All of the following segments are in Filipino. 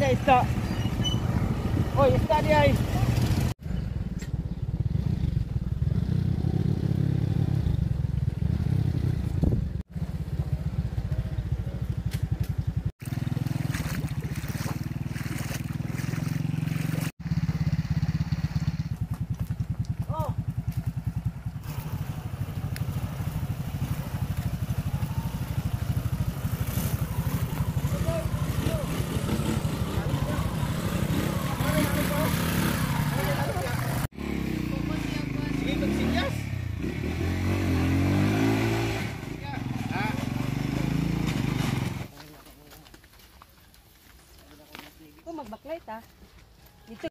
isda. Oy, isda di ay. Magbaklight ah. Dito.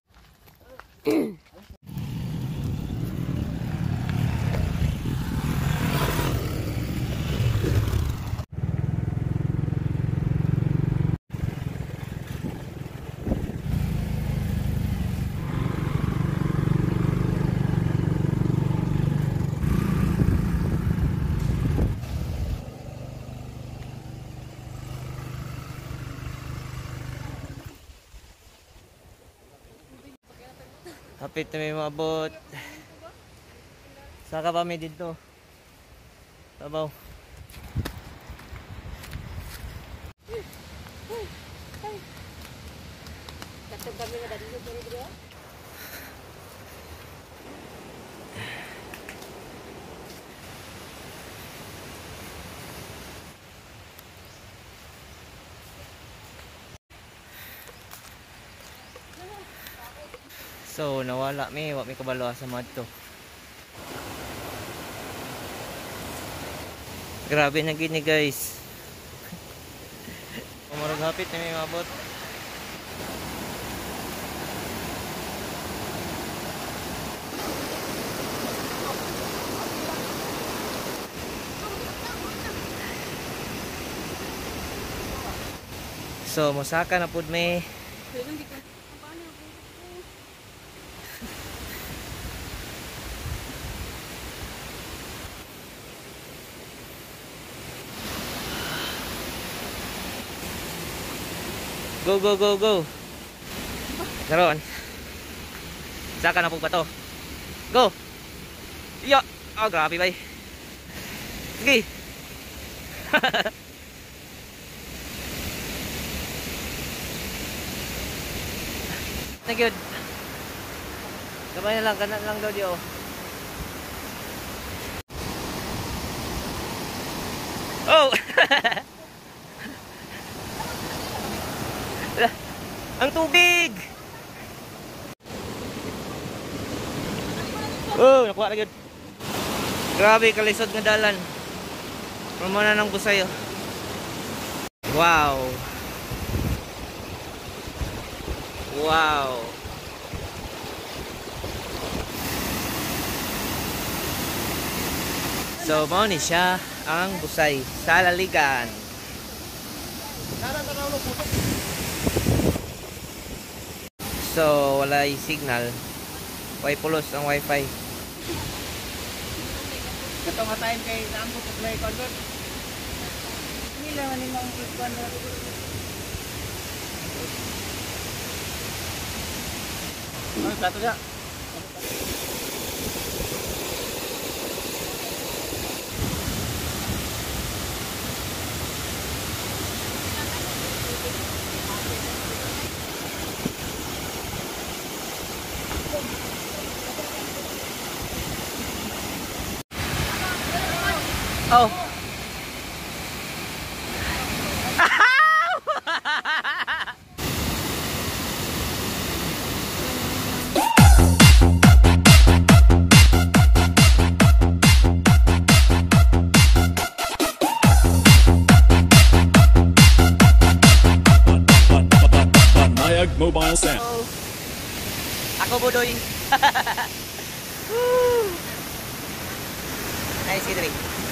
Hapit na may maabot. Saka pa may dito. Tabaw. Katong kami na dito dito. So nawala mi, wa mi kabalo sa madto. Grabe na gini guys. Umarog hapit na may mabot. So mosaka na pud mi. Go, go, go, go. Karon. Saka na po ba to? Go. Iya. Oh, grabe bay. Sige. Na good. Kamay na lang, kanan lang daw diyo. Oh. Ang tubig. Oh, nakuha na gud. Grabe kalisod nga dalan. Promo na nang busayo. Wow. Wow. So, mao ni siya ang busay sa Laligan. So, walay signal. Way pulos ang wifi. Ito nga time kay naambot sa play convert. Nila man imong ikuan na. Ano plato siya? Oh. Mobile Sound. Ako budoy. Nice, Idri.